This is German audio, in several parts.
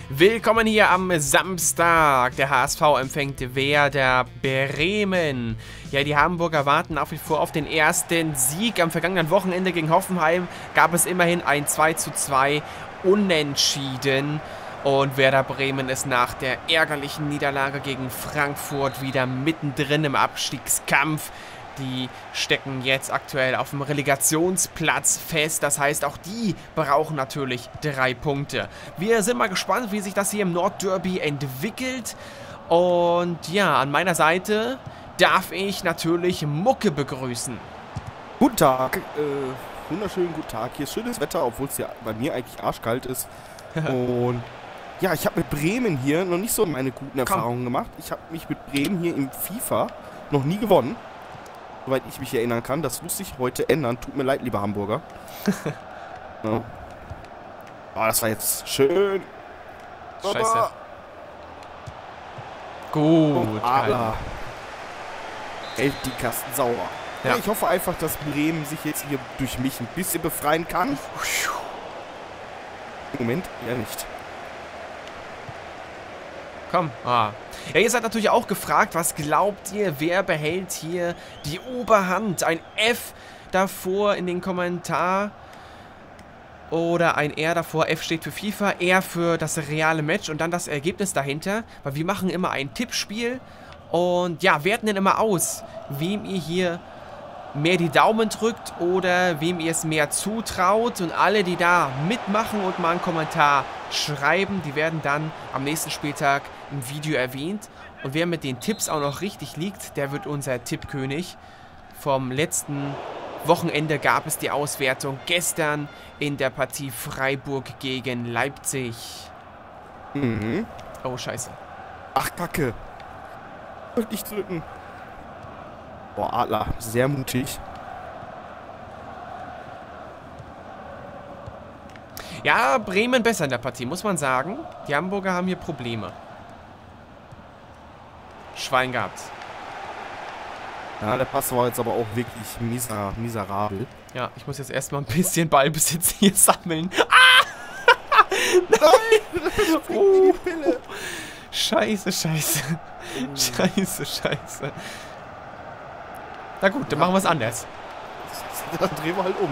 Willkommen hier am Samstag. Der HSV empfängt Werder Bremen. Ja, die Hamburger warten nach wie vor auf den ersten Sieg. Am vergangenen Wochenende gegen Hoffenheim gab es immerhin ein 2:2 Unentschieden. Und Werder Bremen ist nach der ärgerlichen Niederlage gegen Frankfurt wieder mittendrin im Abstiegskampf. Die stecken jetzt aktuell auf dem Relegationsplatz fest. Das heißt, auch die brauchen natürlich 3 Punkte. Wir sind mal gespannt, wie sich das hier im Nordderby entwickelt. Und ja, an meiner Seite darf ich natürlich Mucke begrüßen. Guten Tag, wunderschönen guten Tag. Hier ist schönes Wetter, obwohl es ja bei mir eigentlich arschkalt ist. Und ja, ich habe mit Bremen hier noch nicht so meine guten Erfahrungen gemacht. Ich habe mich mit Bremen hier im FIFA noch nie gewonnen. Soweit ich mich erinnern kann. Das muss sich heute ändern. Tut mir leid, lieber Hamburger. Ja. Oh, das war jetzt schön. Scheiße. Gut. Hält die Kasten sauer. Ja. Ja, ich hoffe einfach, dass Bremen sich jetzt hier durch mich ein bisschen befreien kann. Im Moment eher nicht. Komm. Ja, ihr seid natürlich auch gefragt, was glaubt ihr, wer behält hier die Oberhand? Ein F davor in den Kommentar oder ein R davor. F steht für FIFA, R für das reale Match und dann das Ergebnis dahinter. Weil wir machen immer ein Tippspiel und ja, werten dann immer aus, wem ihr hier mehr die Daumen drückt oder wem ihr es mehr zutraut. Und alle, die da mitmachen und mal einen Kommentar schreiben, die werden dann am nächsten Spieltag im Video erwähnt. Und wer mit den Tipps auch noch richtig liegt, der wird unser Tippkönig. Vom letzten Wochenende gab es die Auswertung gestern in der Partie Freiburg gegen Leipzig. Mhm. Oh, scheiße. Ach, Kacke. Wollte nicht drücken. Boah, Adler, sehr mutig. Ja, Bremen besser in der Partie, muss man sagen. Die Hamburger haben hier Probleme. Schwein gehabt. Ja, der Pass war jetzt aber auch wirklich miserabel. Ja, ich muss jetzt erstmal ein bisschen Ballbesitz hier sammeln. Ah! Nein! Die Pille. Scheiße, scheiße. Scheiße. Na gut, dann machen wir es anders. Dann drehen wir halt um.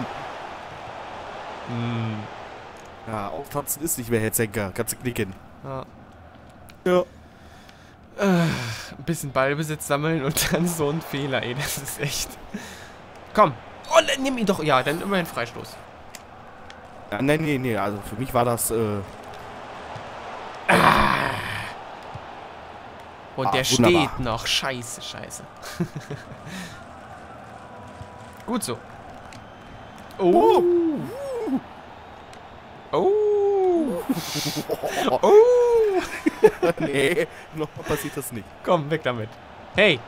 Ja, auftanzen ist nicht mehr, Herr Zenker. Kannst du knicken. Ja. Ein bisschen Ballbesitz sammeln und dann so ein Fehler, ey. Das ist echt... Komm. Oh, nimm ihn doch. Ja, dann immerhin Freistoß. Ja, nee. Also für mich war das... Und der wunderbar. steht noch. Scheiße. Gut so. Oh. Nee, nochmal passiert das nicht. Komm, weg damit. Hey.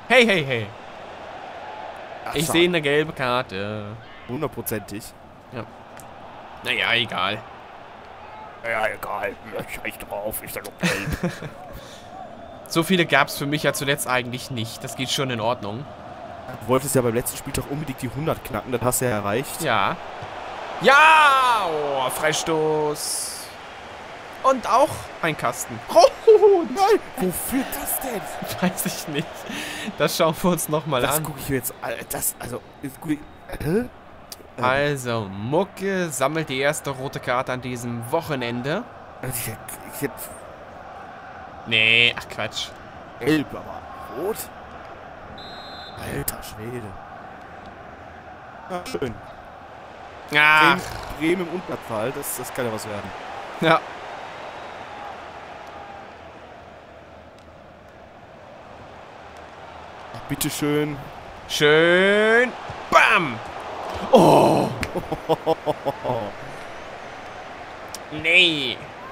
Ach, Ich sehe eine gelbe Karte. 100%ig. Ja. Naja, egal. Ja, egal. Scheiß drauf, ist ja doch gelb. So viele gab es für mich ja zuletzt eigentlich nicht. Das geht schon in Ordnung. Du wolltest ja beim letzten Spieltag unbedingt die 100 knacken, das hast du ja erreicht. Ja. Ja! Oh, Freistoß. Und auch ein Kasten. Oh, nein! Wofür das denn? Weiß ich nicht. Das schauen wir uns nochmal an. Das gucke ich mir jetzt... Also... Ist gut. Also, Mucke sammelt die erste rote Karte an diesem Wochenende. Ich hätte... Nee, ach Quatsch. Gelb, aber rot? Alter Schwede. Ja, schön. Ach. Bremen im Unterzahl, das kann ja was werden. Ja. Ach, bitteschön. Schön. Bam. Oh. Nee.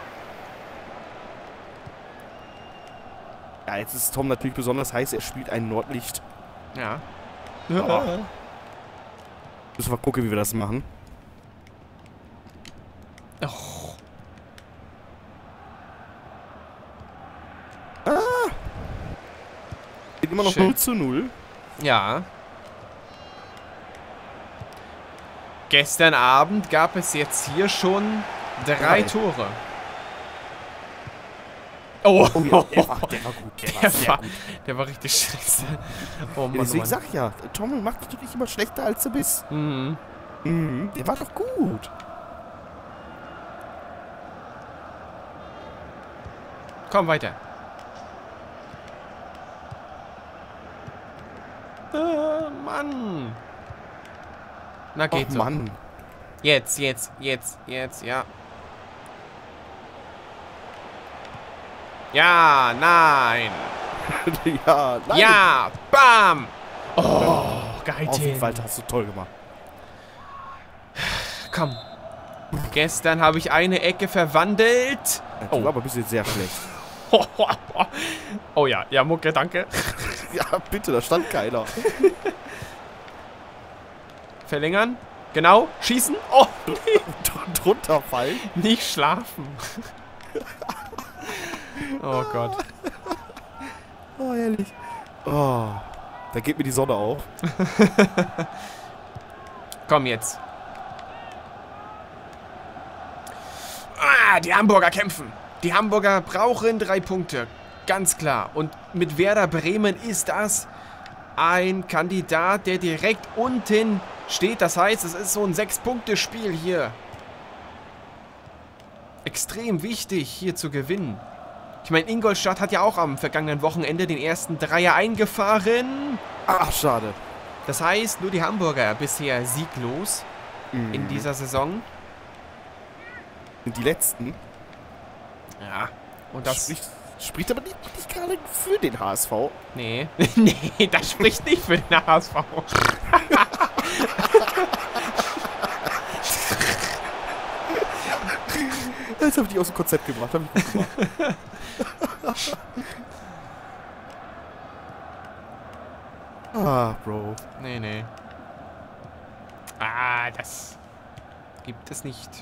Ja, jetzt ist Tom natürlich besonders heiß. Er spielt ein Nordlicht. Ja. Oh. Müssen wir gucken, wie wir das machen. Oh. Geht immer noch Schön. 0:0. Ja. Gestern Abend gab es jetzt hier schon 3 Tore. Oh, Oh ja, der war gut. Der war sehr gut. Der war richtig scheiße. Oh Mann, Ja, deswegen oh Mann. sag ich ja, Tommel macht dich nicht immer schlechter, als du bist. Mhm. Mhm, der war doch gut. Komm, weiter. Mann. Na, geht Och, so. Mann. Jetzt, ja. Ja, nein. Ja, nein. Ja, bam. Oh, Auf jeden geil. Fall, hast du toll gemacht. Komm. Gestern habe ich eine Ecke verwandelt. Ja, Oh. war aber ein bisschen sehr schlecht. Oh ja, ja, Mucke, danke. Ja, bitte, da stand keiner. Verlängern. Genau. Schießen. Oh, Drunter fallen. nicht schlafen. Oh Gott. Oh, ehrlich. Oh, da geht mir die Sonne auf. Komm jetzt. Die Hamburger kämpfen. Die Hamburger brauchen 3 Punkte. Ganz klar. Und mit Werder Bremen ist das ein Kandidat, der direkt unten steht. Das heißt, es ist so ein 6-Punkte-Spiel hier. Extrem wichtig, hier zu gewinnen. Ich meine, Ingolstadt hat ja auch am vergangenen Wochenende den ersten Dreier eingefahren. Ach, schade. Das heißt, nur die Hamburger bisher sieglos in dieser Saison. Und die letzten. Ja. Und das... Spricht aber nicht gerade für den HSV. Nee. Nee, das spricht nicht für den HSV. Jetzt habe ich die aus dem Konzept gebracht. Hab ich gut gemacht. Bro. Nee. Das gibt es nicht.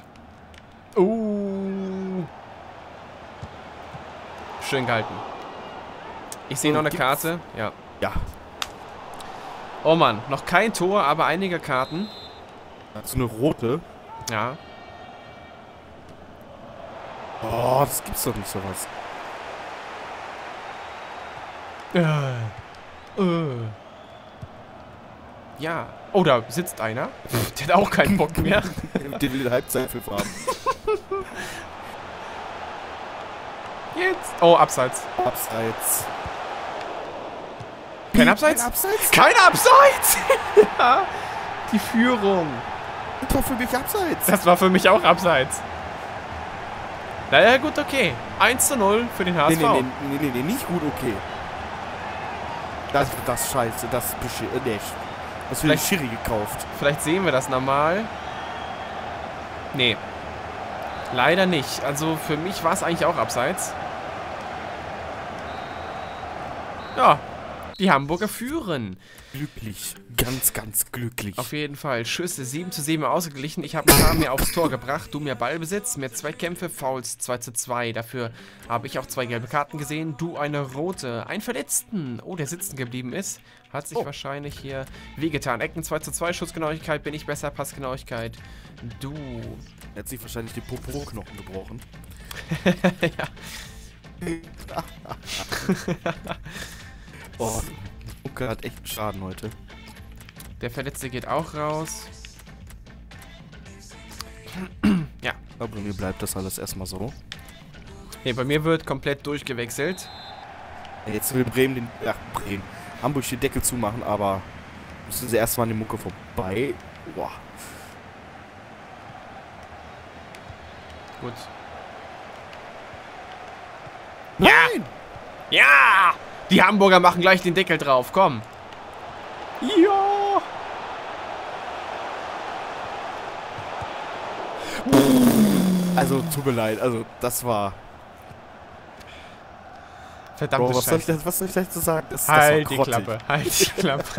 Schön gehalten. Ich sehe noch eine Karte. Ja. Ja. Oh Mann, noch kein Tor, aber einige Karten. So eine rote. Ja. Oh, das gibt's doch nicht, sowas. Ja. Oh, da sitzt einer. Der hat auch keinen Bock mehr. Der will den Halbzeitpfiff haben. Jetzt. Oh, Abseits. Abseits. Kein Abseits? Kein Abseits? Kein Abseits! Ja. Die Führung. Das war für mich Abseits. Das war für mich auch Abseits. Naja, gut, okay. 1:0 für den HSV. Nee, nicht gut, okay. Das scheiße, das nicht. Das für den Schiri gekauft. Vielleicht sehen wir das nochmal. Nee. Leider nicht. Also für mich war es eigentlich auch Abseits. Ja. Die Hamburger führen. Glücklich. Ganz, ganz glücklich. Auf jeden Fall. Schüsse 7:7 ausgeglichen. Ich habe ein paar mehr aufs Tor gebracht. Du mehr Ballbesitz, mehr Zweikämpfe, Fouls 2:2. Dafür habe ich auch 2 gelbe Karten gesehen. Du eine rote. Einen Verletzten. Oh, der sitzen geblieben ist. Hat sich wahrscheinlich hier wehgetan. Ecken 2:2. Schussgenauigkeit bin ich besser. Passgenauigkeit. Du. Er hat sich wahrscheinlich den Popo-Knochen gebrochen. Ja. Oh, Mucke hat echt einen Schaden heute. Der Verletzte geht auch raus. Ja. Aber bei mir bleibt das alles erstmal so. Nee, bei mir wird komplett durchgewechselt. Jetzt will Bremen Hamburg den Deckel zumachen, aber müssen sie erstmal an die Mucke vorbei. Boah. Gut. Nein! Ja! Die Hamburger machen gleich den Deckel drauf. Komm. Ja! Also, tut mir leid. Also, das war... Verdammte Bro, Scheiße. was soll ich dazu sagen? Das Halt war die grottig. Klappe. Halt die Klappe.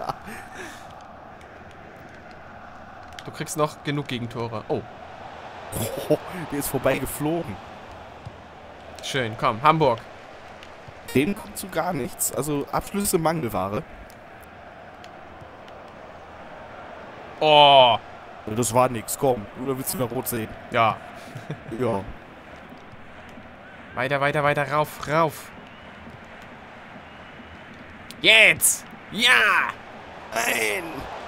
Du kriegst noch genug Gegentore. Oh, Oh, der ist vorbei geflogen. schön. Komm, Hamburg. Dem kommt zu gar nichts. Also, Abschlüsse Mangelware. Oh. Das war nix, komm. Oder willst du noch rot sehen? Ja. Ja. Weiter, weiter, weiter. Rauf, rauf. Jetzt! Ja! Nein!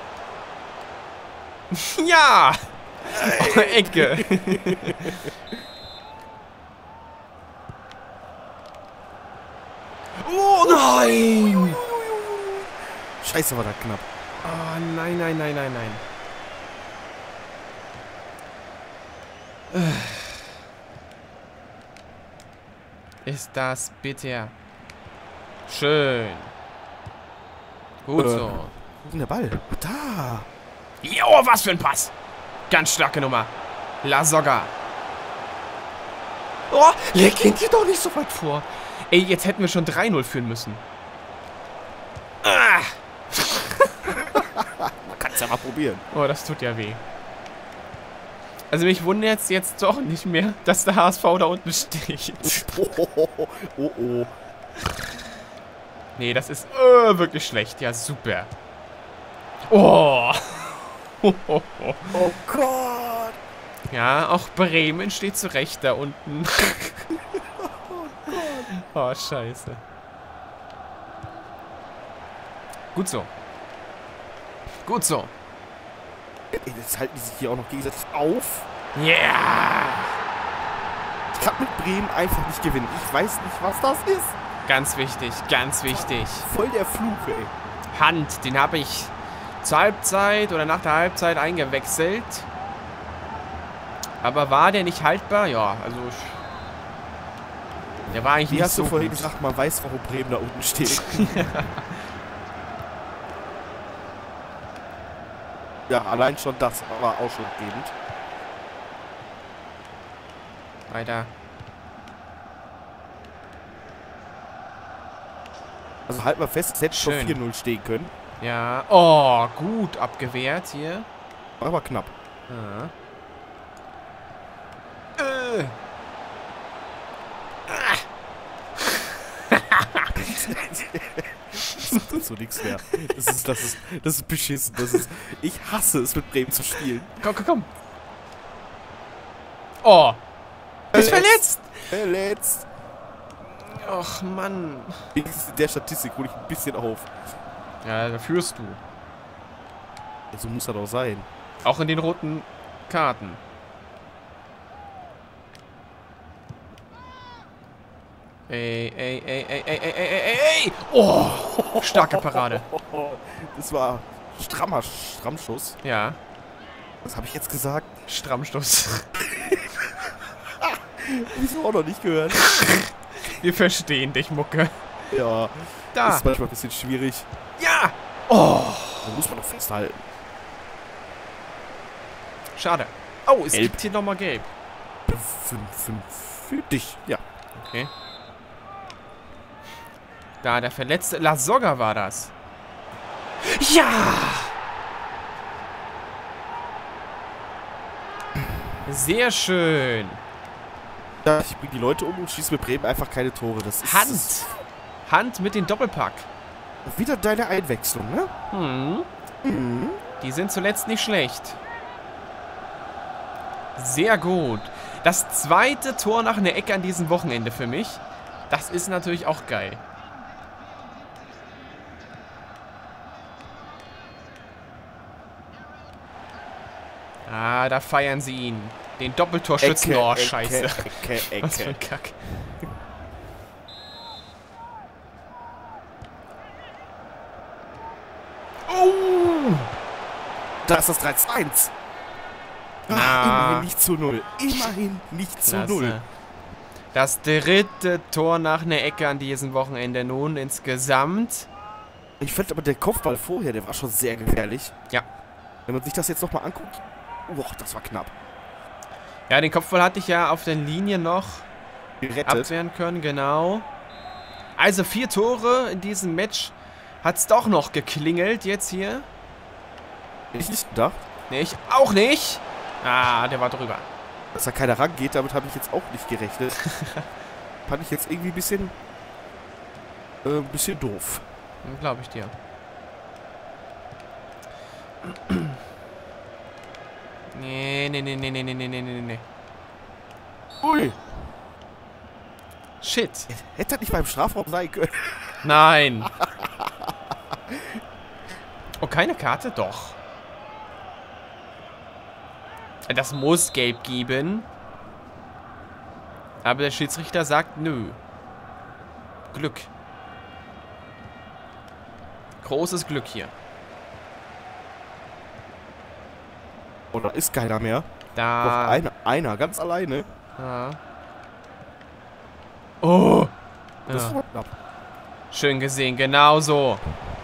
Ja! Oh, Ecke. Oh nein! Scheiße, war das knapp. Oh nein, nein, nein, nein, nein. Ist das bitter. Schön. Gut so. Wo ist denn der Ball? Da! Jo, was für ein Pass. Ganz starke Nummer. La Soga. Oh, leg ihn dir doch nicht so weit vor. Ey, jetzt hätten wir schon 3-0 führen müssen. Ah. Kannst ja mal probieren. Oh, das tut ja weh. Also mich wundert jetzt doch nicht mehr, dass der HSV da unten steht. Oh. Nee, das ist wirklich schlecht. Ja, super. Oh. Oh Gott. Ja, auch Bremen steht zu Recht da unten. Oh, scheiße. Gut so. Gut so. Jetzt halten die sich hier auch noch gegenseitig auf. Yeah! Ich kann mit Bremen einfach nicht gewinnen. Ich weiß nicht, was das ist. Ganz wichtig, ganz wichtig. Voll der Fluch, ey. Hand, den habe ich zur Halbzeit oder nach der Halbzeit eingewechselt. Aber war der nicht haltbar? Ja, also... Der war eigentlich Wie nicht hast so du vorhin gut. gesagt, man weiß, warum Bremen da unten steht. Ja, allein schon das war ausschlaggebend. Weiter. Also halt mal fest, es hätte schon Schön. 4-0 stehen können. Ja. Oh, gut abgewehrt hier. War aber knapp. Ja. Das ist so nichts mehr. Das ist beschissen. Ich hasse es, mit Bremen zu spielen. Komm. Oh. Ist verletzt. Verletzt. Och, Mann. Wenigstens in der Statistik hole ich ein bisschen auf. Ja, da führst du. Ja, so muss das auch sein. Auch in den roten Karten. Ey. Oh, starke Parade. Das war Strammschuss. Ja, Was habe ich jetzt gesagt? Strammstoß. Hab ich so auch noch nicht gehört. Wir verstehen dich, Mucke. Ja, Da. das ist manchmal ein bisschen schwierig. Ja. Oh, Da muss man doch festhalten. schade. Oh, es Gelb. gibt hier nochmal gelb. Für dich. Ja. Okay. Da, der verletzte La Soga war das. Ja! Sehr schön. Ja, ich bringe die Leute um und schieße mit Bremen einfach keine Tore. Das ist Hand. Hand mit dem Doppelpack. wieder deine Einwechslung, ne? Mhm. Die sind zuletzt nicht schlecht. Sehr gut. Das zweite Tor nach einer Ecke an diesem Wochenende für mich. Das ist natürlich auch geil. Ah, da feiern sie ihn. Den Doppeltorschützen. Oh, scheiße. Was für ein Kack. Oh! Da ist das 3-1. Immerhin nicht zu 0. Immerhin nicht zu 0. Das dritte Tor nach einer Ecke an diesem Wochenende nun insgesamt. Ich fand aber der Kopfball vorher, der war schon sehr gefährlich. Ja. Wenn man sich das jetzt nochmal anguckt. Boah, das war knapp. Ja, den Kopfball hatte ich ja auf der Linie noch Gerettet. abwehren können, genau. Also 4 Tore in diesem Match. Hat es doch noch geklingelt jetzt hier. Hätte ich nicht gedacht, Nee, ich auch nicht. Ah, der war drüber. dass da keiner rangeht. Damit habe ich jetzt auch nicht gerechnet. Fand ich jetzt irgendwie ein bisschen doof. Glaube ich dir. Nee. Ui. Shit. Hätte das nicht beim Strafraum sein können. Nein. Oh, keine Karte? Doch. Das muss gelb geben. Aber der Schiedsrichter sagt nö. Glück. Großes Glück hier. Oder ist keiner mehr? Da. Doch, einer, ganz alleine. Ja. Oh. Das Ja. war knapp. Schön gesehen, genau so.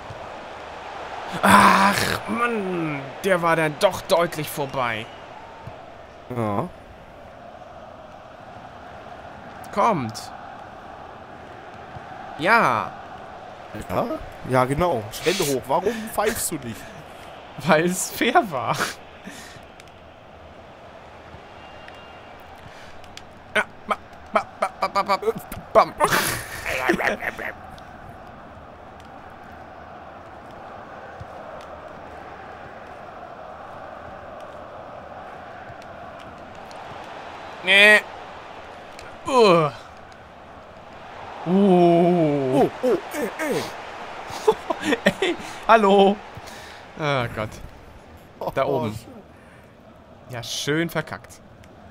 Ach, Mann. Der war dann doch deutlich vorbei. Ja. Kommt. Ja. Ja? Ja, genau. Hände hoch. Warum pfeifst du nicht? Weil es fair war. Ja, bam. Nee. Oh, Oh, Ey, hallo. Oh Gott. Da oben. Ja, schön verkackt.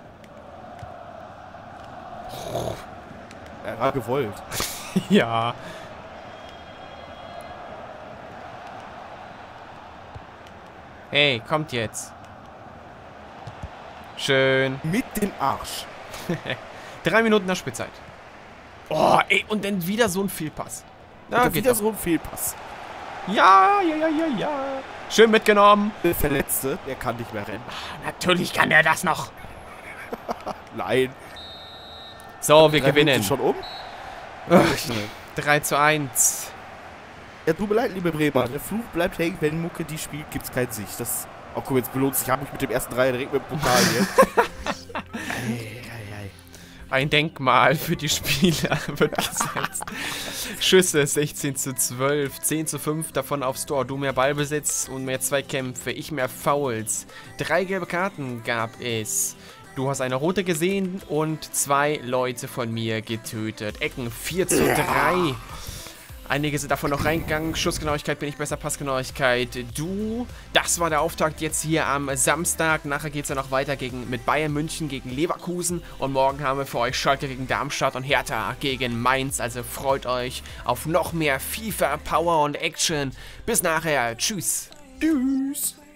Er war gewollt. Ja. Hey, kommt jetzt. Schön. Mit dem Arsch. 3 Minuten nach Spielzeit. Oh, ey, und dann wieder so ein Fehlpass. Na, Da geht wieder doch. so ein Fehlpass. Ja. Schön mitgenommen. Der Verletzte, der kann nicht mehr rennen. Natürlich kann er das noch. Nein. So, wir 3 Minuten gewinnen. schon um? 3:1. Ja, tut mir leid, liebe Bremer. Der Fluch bleibt hängen, wenn Mucke die spielt, gibt's kein Sich. Das. Oh, guck, jetzt belohnt sich. Ich habe mich mit dem ersten Dreier direkt mit dem Pokal hier. Ein Denkmal für die Spieler wird gesetzt. Schüsse 16:12, 10:5 davon aufs Tor. Du mehr Ballbesitz und mehr Zweikämpfe, ich mehr Fouls. 3 gelbe Karten gab es. Du hast eine rote gesehen und 2 Leute von mir getötet. Ecken 4:3. Einige sind davon noch reingegangen. Schussgenauigkeit bin ich besser, Passgenauigkeit du. Das war der Auftakt jetzt hier am Samstag. Nachher geht es ja noch weiter mit Bayern München gegen Leverkusen. Und morgen haben wir für euch Schalke gegen Darmstadt und Hertha gegen Mainz. Also freut euch auf noch mehr FIFA, Power und Action. Bis nachher. Tschüss. Tschüss.